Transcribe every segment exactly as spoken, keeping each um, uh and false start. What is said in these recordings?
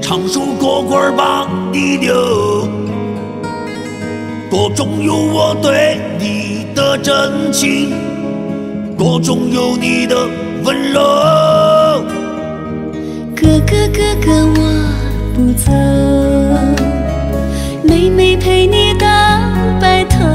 唱首歌歌把你留，歌中有我对你的真情，歌中有你的温柔。 哥哥哥哥我不走，妹妹陪你到白头，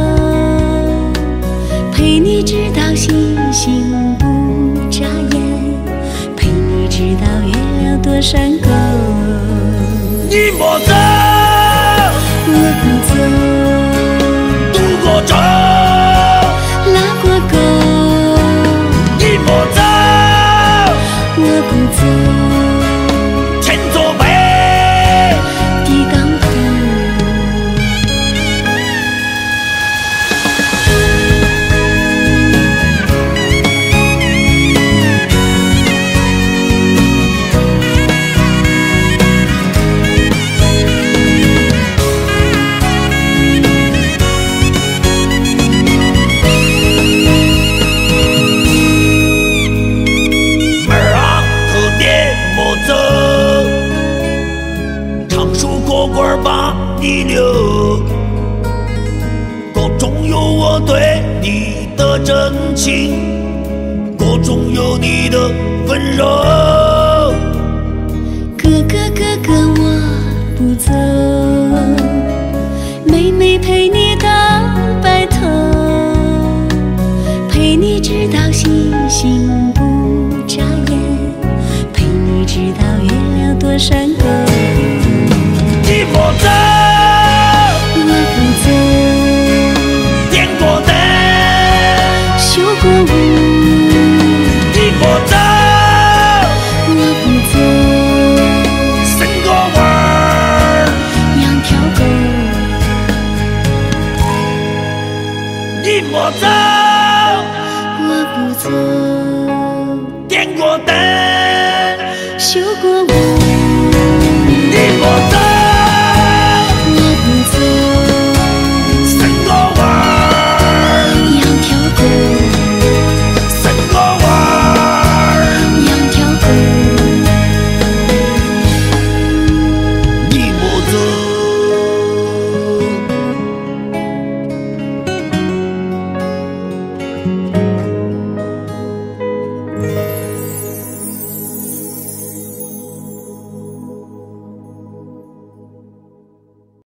陪你直到星星不眨眼，陪你直到月亮多山沟。 你莫走， 我不走， 渡过舟， 拉过沟。 你莫走， 我不走， 前座北， 地港头。 唱首歌歌把你留，歌中有我对你的真情，歌中有你的温柔。 哥哥哥哥我不走，妹妹陪你到白头，陪你直到星星不眨眼，陪你直到月亮多山沟。